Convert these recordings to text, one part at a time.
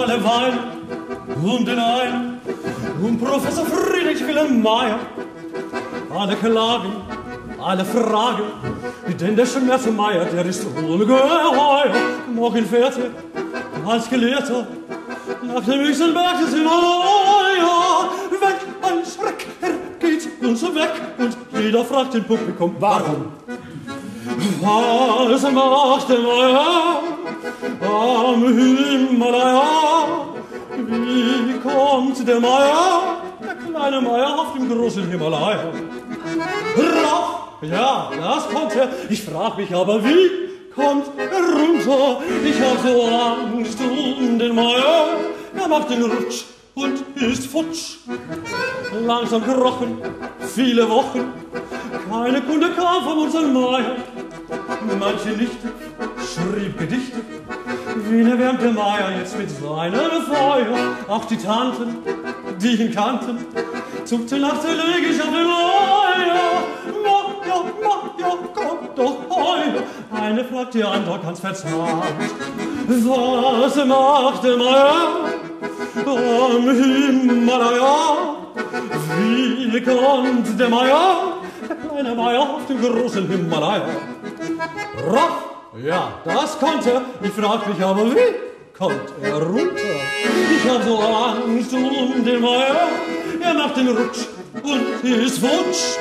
alle weinen um den einen, um Professor Friedrich Wilhelm Meyer. Alle klagen, alle fragen, denn der Schmerz Meyer, der ist ungeheuer. Morgen fährt er als Gelehrter nach dem höchsten Berg des Himalaya. Weg, ein Schreck, er geht uns weg und jeder fragt im Publikum, warum? Was macht der Meyer am Himalaya? Wie kommt der Meyer, der kleine Meyer, auf dem großen Himalaya? Rauf, ja, das kommt er. Ich frag mich aber, wie kommt er runter? Ich hab so Angst um den Meyer. Er macht den Rutsch und ist futsch. Langsam krochen, viele Wochen, keine Kunde kam von unserem Meyer. Manche Nichte schrieb Gedichte, wen erwärmt der Meyer jetzt mit seinem Feuer? Auch die Tanten, die ihn kannten, zuckten nachtelig auf den Meier. Maja, komm doch heuer. Eine fragt die andere ganz verzagt, was macht der Meyer am Himalaya? Wie kommt der Meyer, der kleine Meyer, auf dem großen Himalaya? Raff, ja, das kommt er. Ich frag mich aber, wie kommt er runter? Ich hab so Angst um den Meyer. Er macht den Rutsch und ist futsch.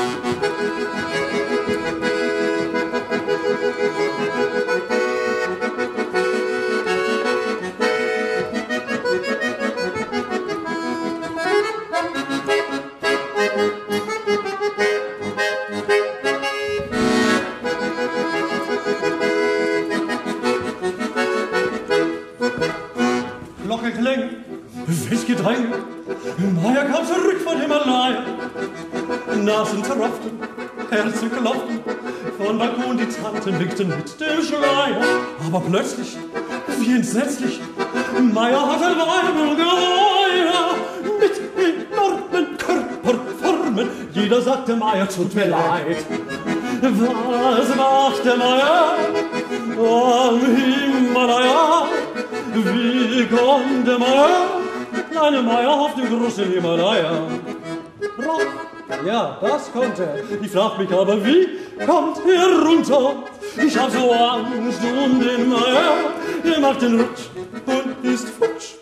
Glocke klingt, Fischgedränge, Meyer kam zurück von Himalaya. Nasen tropften, Herzen klopften, von Balkon die Tanten winkten mit dem Schleier. Aber plötzlich, wie entsetzlich, Meyer hat ein Weibelgeheuer mit enormen Körperformen. Jeder sagte, Meyer, tut mir leid. Was macht der Meyer am Himalaya? Wie kommt der Meyer, kleine Meyer, auf dem großen Himalaya? Rauf, ja, das kommt er. Ich frag mich aber, wie kommt er runter? Ich hab so Angst um den Meyer. Er macht den Rutsch und ist futsch.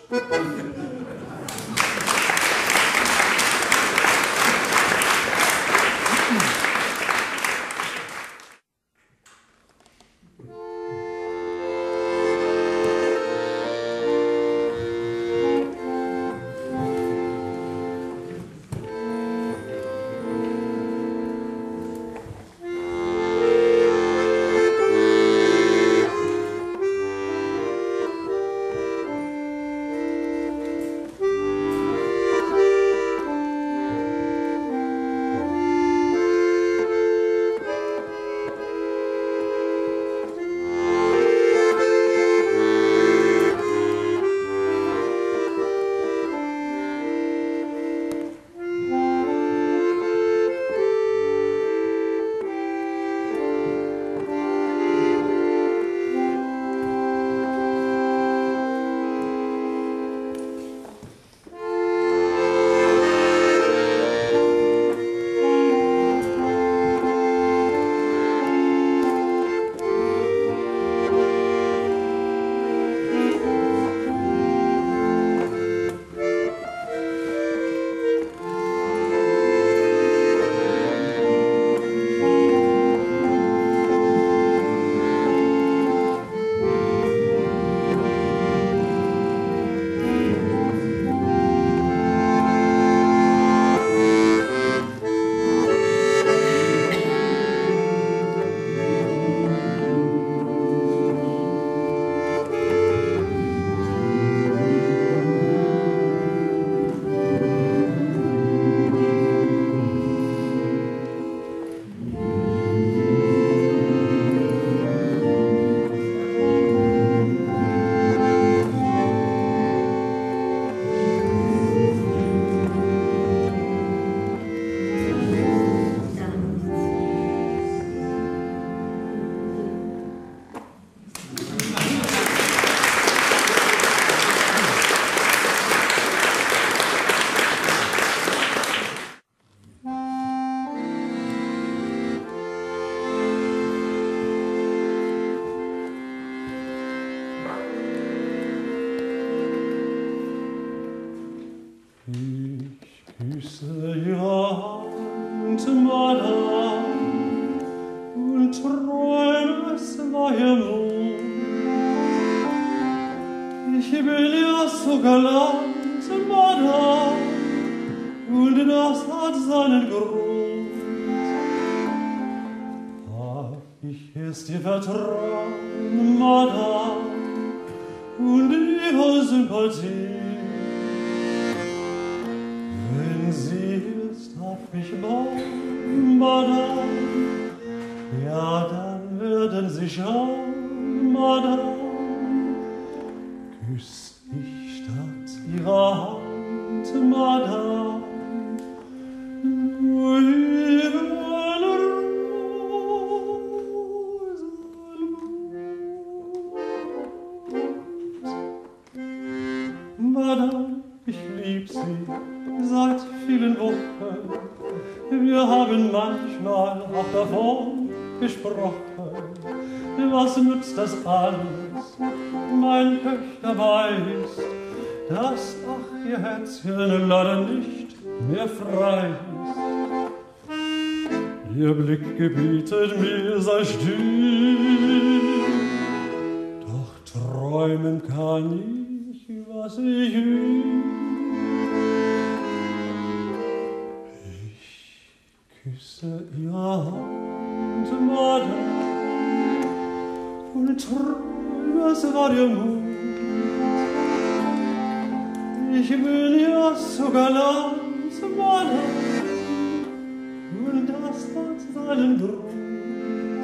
Mond. Ich bin ja so galant, Madame, und das hat seinen Grund. Hab ich es dir vertrauen, Madame, und ihre Sympathie. Wenn sie ist auf mich bauen, Madame, ja, dann werden sie schauen, Madame, küss ich statt ihrer Hand, Madame, nur ihre Madame, ich lieb sie seit vielen Wochen. Wir haben manchmal auch davon gesprochen. Was nützt das alles? Mein Pech dabei ist, dass ach, ihr Herzchen leider nicht mehr frei ist. Ihr Blick gebietet mir, sei still, doch träumen kann ich, was ich will. Ich küsse ihre Hand, Madame, und träume, es war ihr Mund. Ich bin ja so galant, Madame, und das hat seinen Grund.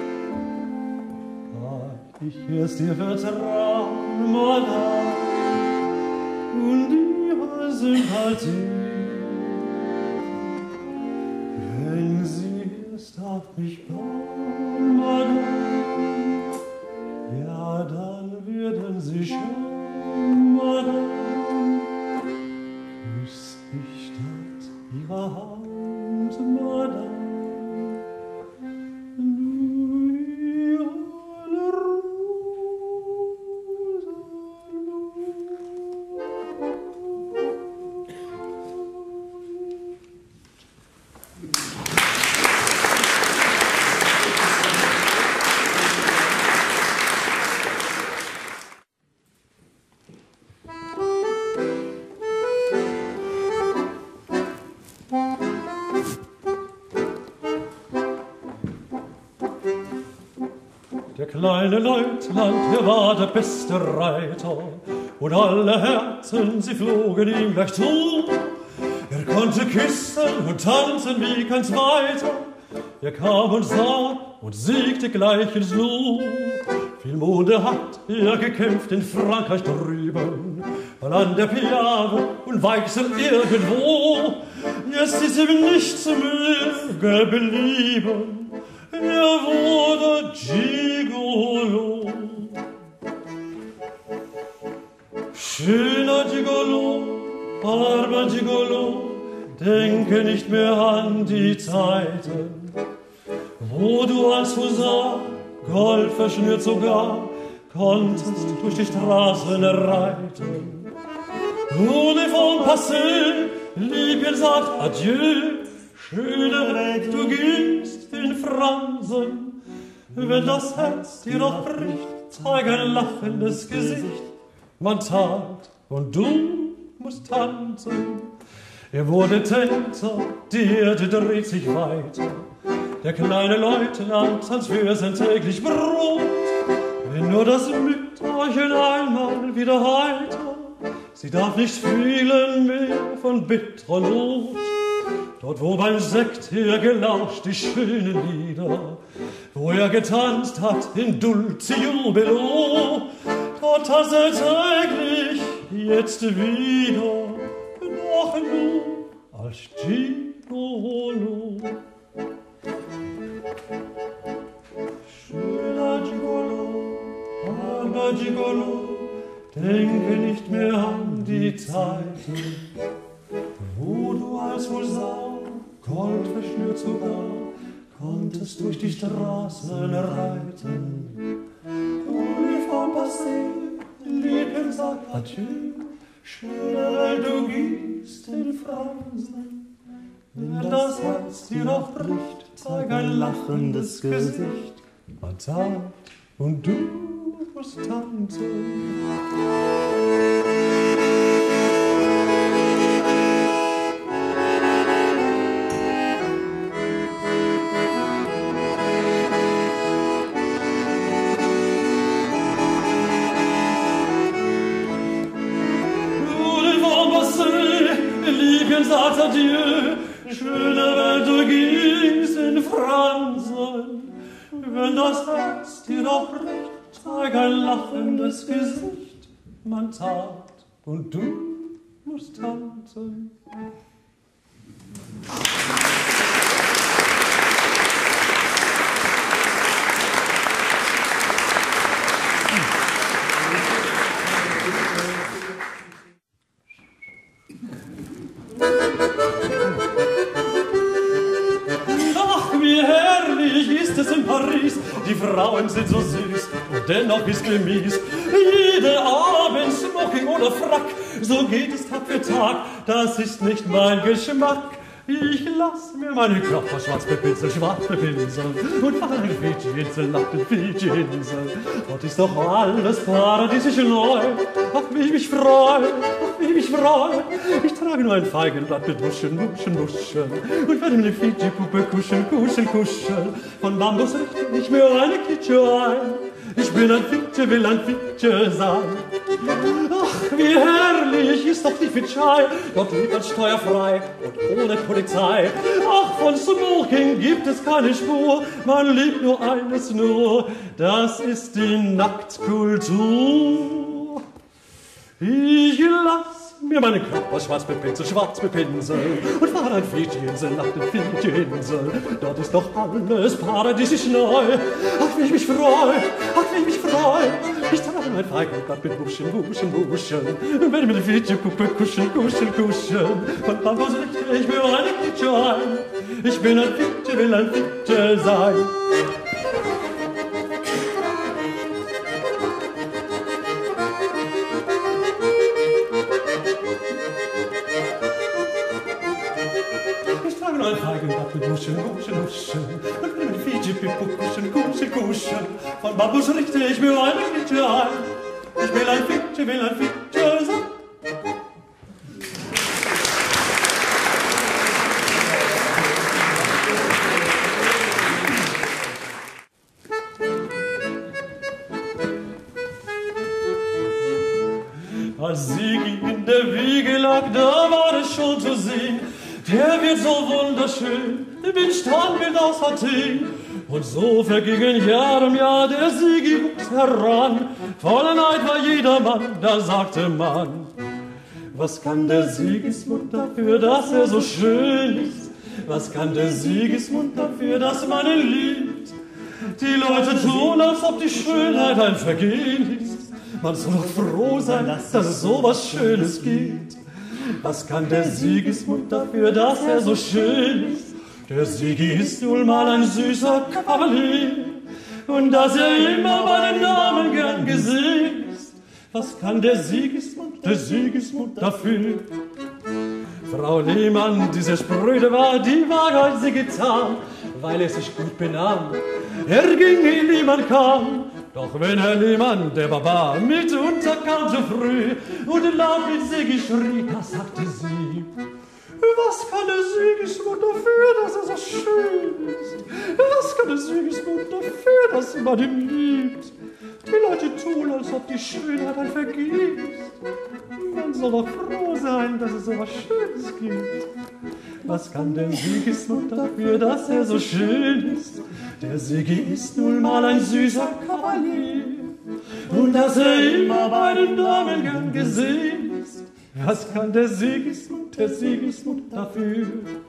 Hab ich es dir vertrauen, Madame, und ihre Sympathie. Wenn sie erst auf mich bauen, Madame, ja, dann werden sie schauen, Madame, küss ich statt ihrer Hand, Madame, Der kleine Leutnant, er war der beste Reiter, und alle Herzen, sie flogen ihm gleich zu. Er konnte küssen und tanzen wie kein Zweiter, er kam und sah und siegte gleich ins Nu. Viel Monde hat er gekämpft in Frankreich drüben, mal an der Piave und Weichsel irgendwo. Jetzt ist ihm nichts mehr geblieben, er wurde Gigolo. Schöner Gigolo, armer Gigolo, denke nicht mehr an die Zeiten, wo du als Husar, Gold verschnürt sogar, konntest durch die Straßen reiten. Uniform passé, Liebchen sagt Adieu, schöne Welt, du gehst in Fransen. Wenn das Herz dir doch bricht, zeig ein lachendes Gesicht. Man tat und du musst tanzen. Er wurde Tänzer, die Erde dreht sich weiter. Der kleine Leutnant tanzt für sein täglich Brot. Wenn nur das Mütterchen einmal wieder heiter, sie darf nicht fühlen mehr von bitterer Not. Dort, wo beim Sekt er gelauscht die schönen Lieder, wo er getanzt hat in Dulce Jubilo, dort tanzt er täglich jetzt wieder, noch nur als Gigolo. Schöner Gigolo, armer Gigolo, denke nicht mehr an die Zeiten, wo du als Husar, Gold verschnürt sogar, konntest durch die Straßen reiten. Uniform passé, Liebchen sagt Adieu, schöne Welt, du gehst in Fransen. Wenn das Herz dir noch bricht, zeig ein lachendes Gesicht. Man tat und du musst tanzen. Sagt adieu, schöne Welt, du gingst in Fransen. Wenn das Herz dir doch bricht, zeig ein lachendes Gesicht. Man tat und du musst tanzen. In Paris, die Frauen sind so süß und dennoch ist mir mies. Jeden Abend Smoking oder Frack, so geht es Tag für Tag, das ist nicht mein Geschmack. Ich lass mir meine Körper schwarz bepinseln und fahre eine Fiji-Insel nach den Fiji-Inseln. Dort ist doch alles paradiesisch neu. Ach, wie ich mich freue, ach, wie ich mich freue. Ich trage nur ein Feigenblatt mit Muscheln und werde mir eine Fiji-Puppe kuscheln. Von Bambus richte ich mir eine Klitsche ein. Ich bin ein Fidsche, will ein Fidsche sein. Ach, wie herrlich ist doch die Fidschei. Dort lebt man steuerfrei und ohne Polizei. Ach, von Smoking gibt es keine Spur. Man liebt nur eines nur, das ist die Nacktkultur. Ich lass mir meinen Körper schwarz bepinseln und fahre ein Fiji-Insel nach den Fiji-Inseln. Dort ist doch alles paradiesisch neu. Ach, wie ich mich freue, ach, wie ich mich freue. Ich trage mein Feigenblatt mit Buschen und werde mit der Fiji-Puppe kuscheln. Von Bambus richte ich mir eine Klitsche ein. Ich bin ein Fidsche, will ein Fidsche sein. Ein Feigenblatt mit Muscheln und mit Fiji-Puppe kuscheln. Von Bambus richte ich mir eine Klitsche ein. Ich will ein Fidsche sein. Als Sigi in der Wiege lag, da war es schon zu sehen. Der wird so wunderschön, wie ein Standbild aus Athen. Und so vergingen Jahr um Jahr, der Sigi wuchs heran. Voller Neid war jedermann, da sagte man: Was kann der Sigismund dafür, dass er so schön ist? Was kann der Sigismund dafür, dass man ihn liebt? Die Leute tun, als ob die Schönheit ein Vergehen ist. Man soll doch froh sein, dass es so was Schönes gibt. Was kann der Sigismund dafür, dass er so schön ist? Der Sigi ist nun mal ein süßer Kavalier und dass er immer bei den Damen gern gesehen ist. Was kann der Sigismund dafür? Frau Lehmann, die sehr spröde war, die waghalsig getan, weil er sich gut benahm. Er ging, ehe niemand kam. Doch wenn Herr Lehmann, der Barbar, mitunter kam so früh und laut mit Sigi schrie, da sagte sie: Was kann der Sigismund dafür, dass er so schön ist? Was kann der Sigismund dafür, dass man ihn liebt? Die Leute tun, als ob die Schönheit ein Vergehen ist. Man soll doch froh sein, dass es so was Schönes gibt. Was kann der Sigismund dafür, dass er so schön ist? Der Sigi ist nun mal ein süßer Kavalier und dass er immer bei den Damen gern gesehen ist. Was kann der Sigismund dafür?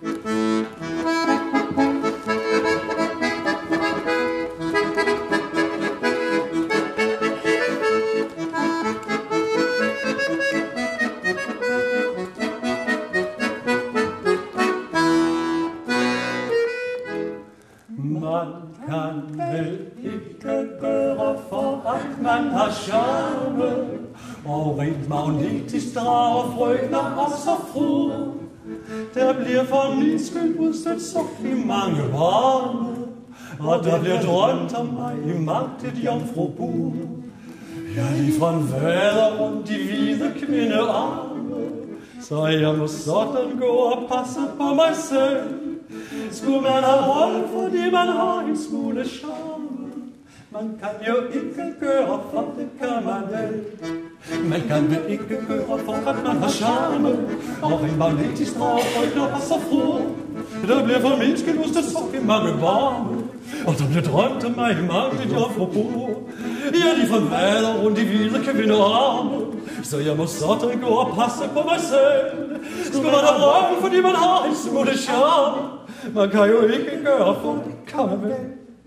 Man kann Weltbürger verraten, man hat Charme. Och, red man nicht ist drauf, ruhig nach außer froh. Der blir for min skyld udsat så i mange varme. da blir drømt om mig i magtet jomfrubur. Jeg lige fra en vader rundt de hvide kvindearme, så jeg må sådan gå og passe på mig selv. Skulle man have hold, fordi man har en smule charme. Man kan jo ikke gøre for, det kan man vel. Man kan vel ikke gøre for, at man har charme. Og en magnetisk drag, der er så fru. Der bliver for min skyld hos det så mange varme. Og der bliver drømt om mig i magtet jomfrubur. Jeg lige forvader rundt i hvide kvindearme, så jeg må sådan gå og passe på mig selv. Skulle man have røven, fordi man har en smule charme. Man kan jo ikke gøre for, det kan man vel.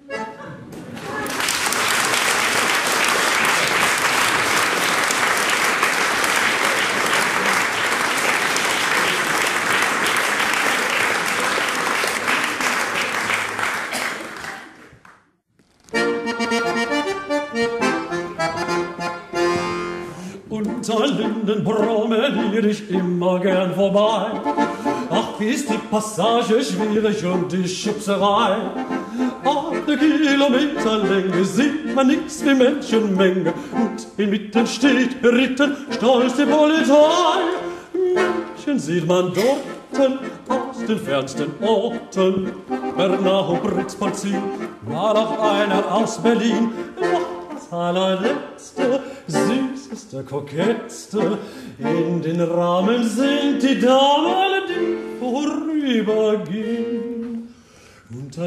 Unter Linden promenier ich immer gern vorbei. Ach, wie ist die Passage schwierig und die Schubserei. 8 Kilometer Länge sieht man nix wie Menschenmenge. Und inmitten steht beritten stolz die Polizei. Menschen sieht man dorten aus den fernsten Orten. Bernau, Britz, Polzin, war noch einer aus Berlin. Doch das allerletzte, süßeste, koketteste, in den Rahmen sind die Damen, die vorübergehen. Unter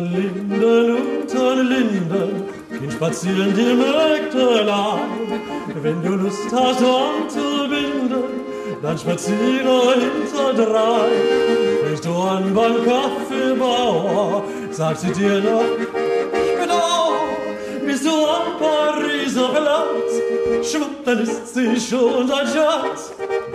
Linden, gehen spazieren die Mägdelein. Wenn du Lust hast anzubinden, dann spaziere hinterdrein. Fängst du an beim Kaffeebauer, sagt sie dir noch, ich bin da. Bist du am Pariser Platz, schwupp, dann ist sie schon dein Schatz.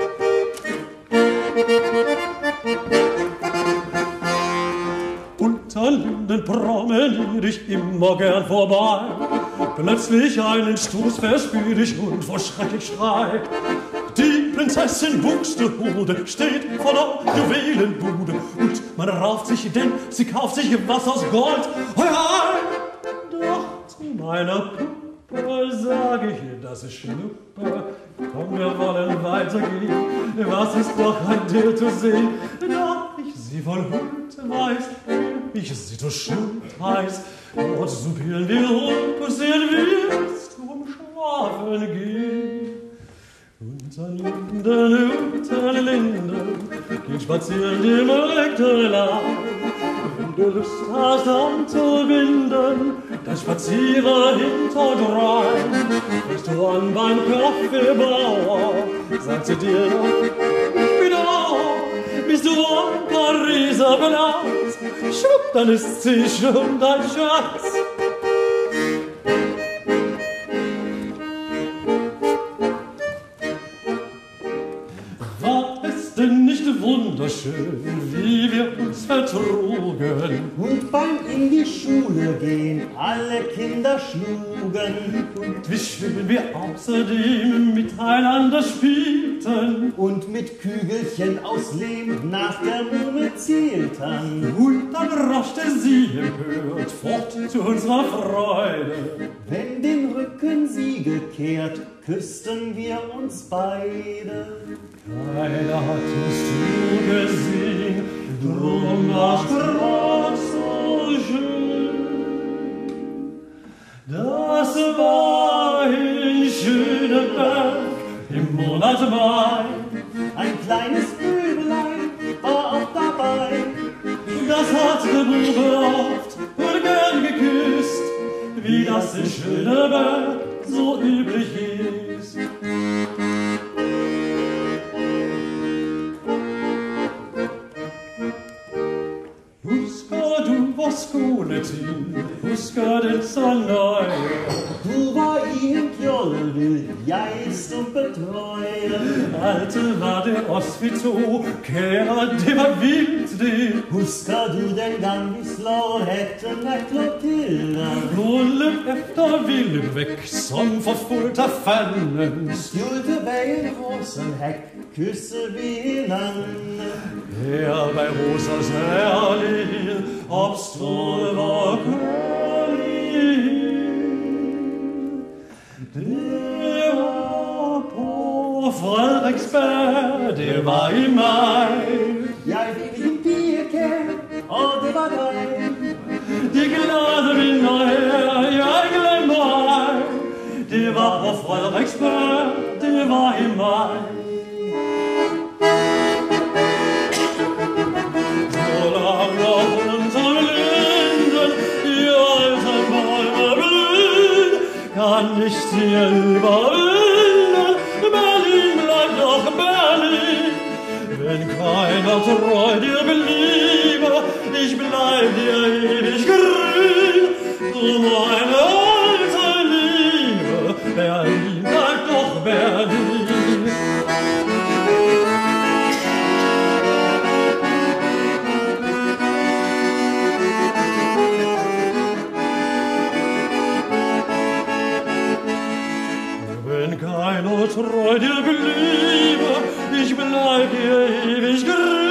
Unter Linden promenier ich immer gern vorbei. Plötzlich einen Stoß verspür ich und vor Schreck ich schrei. Die Prinzessin Buxtehude steht vor der Juwelenbude und man rauft sich, denn sie kauft sich was aus Gold. Hoi, hoi! Doch zu meiner Puppe sag ich, das ist Schnuppe. Komm, wir wollen weitergehen, was ist doch an dir zu sehen? Da ich sie voll Hund weiß, ich sie zur Schuld heiß. Dort soupieren wir und passieren wir zum Schlafen gehen. Unter Linden, gehen spazieren die Mägdelein. Wenn du Lust hast anzubinden, dann spaziere hinterdrein. Fängst du an beim Kaffeebauer, sagt sie dir noch, ich bin da. Bist du am Pariser Platz, schwupp, dann ist sie schon dein Schatz. Wunderschön, wie wir uns vertrugen. Und beim in die Schule gehen alle Kinder schlugen. Und wie schön wir außerdem miteinander spielten. Und mit Kügelchen aus Lehm nach der Muhme zielten. Und dann rauschte sie empört fort zu unserer Freude. Wenn den Rücken sie gekehrt, küssten wir uns beide. Keiner hat uns zugesehen, drum war's grad so schön. Das war in Schöneberg im Monat Mai. Ein kleines Büblein war auch dabei. Das hat der Bube oft und gern geküsst, wie das in Schöneberg so üblich ist. Husker den Sandøje. Du var i en kjole, jeg stumpet trøje. Altid var det os vi to, kære, det var vildt det. Husker du den gang vi slår hætten af Clotilda? Hun løb efter, vi løb væk, som forfulgt af fanden. Skjulte bag en rosenhæk, kysser vi hinanden. Her bag rosers herlighed opstod vor kærlighed. Der war på Frederiksberg, det var i maj. Jeg fik en pigekær, og det var dig. De glade vinder her, jeg glemmer ej. Det var på Frederiksberg, det var i maj. Så langer rundt om Linden, die alten Bäume blühen, kann nicht hier überwinden, Berlin bleibt doch Berlin. Wenn keiner treu dir bliebe, ich bleib dir ewig grün, du meine alte Liebe, Berlin bleibt doch Berlin. Wenn keiner treu dir bliebe, ich bleib dir ewig grün.